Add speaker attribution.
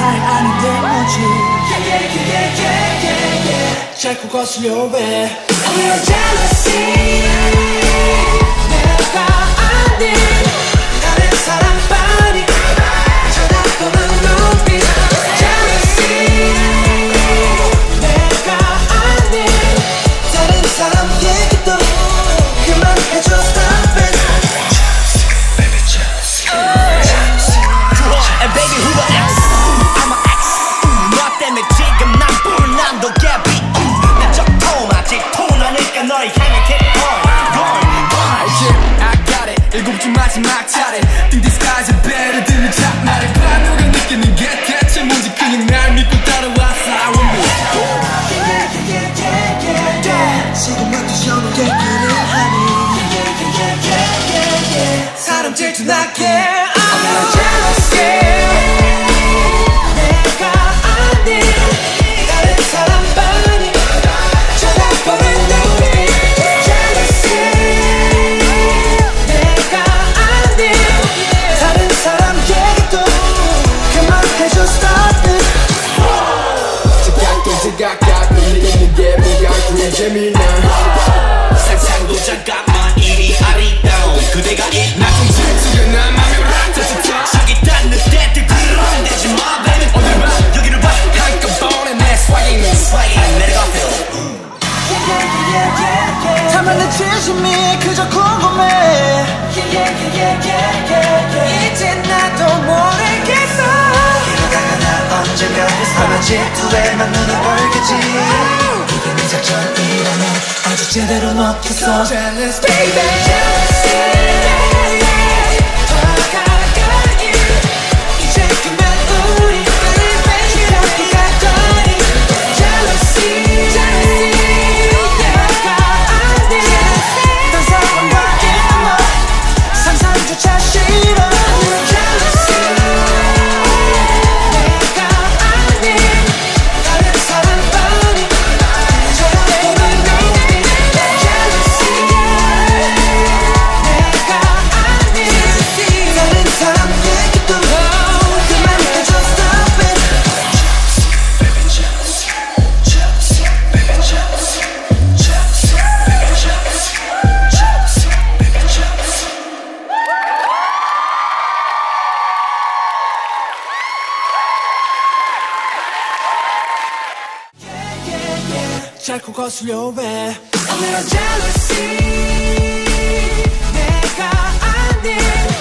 Speaker 1: 스타일 아닌데 뭐지 자꾸 거슬려 왜 I'm your jealousy 내가 아닌 다른 사람 빤히 쳐다보는 눈빛 Jealousy 내가 아닌 다른 사람 얘기도 그만해줘 stop it Baby jealousy And baby who are X I'm a X 너 때문에 지금 난 불난도 개비 내 적통 아직 통하니까 너를 향해 keep going I got it 일곱째 마지막 차례 Think this guy's a better than the top 나를 봐 누가 느끼는 게 대체 뭔지 그냥 날 믿고 따라와 Fly with me 지금부터 전부 얘기를 하니 사람 질투나게 I'm your jealousy 내가 아닌 다른 사람 빤히 쳐다보는 눈빛 Jealousy 내가 아닌 다른 사람 얘기도 그만해줘 stop it 지각지각 밀리는 게 뭐가 그리 재미나 상상도 잠깐만 이리 아리따운 그대가 나좀 질투가 나 맘에 라타타타 사기다는 때들 그런데지 마 baby 어딜 봐 여기를 봐 한꺼번에 내 swaging 내려가 feel 탐하는 진심이 그저 궁금해 이제 나도 모르겠어 이러다가 나 언제 몇 아마 질투에만 눈을 벌겠지 이게 내 작전이라면 아주 제대로 먹혔어 Jealous baby 더 가까이 이제 그만 우리 이렇게 가까이 Jealousy 내가 아닌 딴 사람밖에 너 상상조차 싫어 Jealousy 내가 아닌 다른 사람 빤히 쳐다보는 눈빛 Jealousy 내가 아닌 다른 사람 얘기도 그만해줘 stop it Baby jealousy Jealousy baby jealousy Jealousy baby jealousy Jealousy baby jealousy 자꾸 거슬려 왜 I'm your jealousy 내가 아닌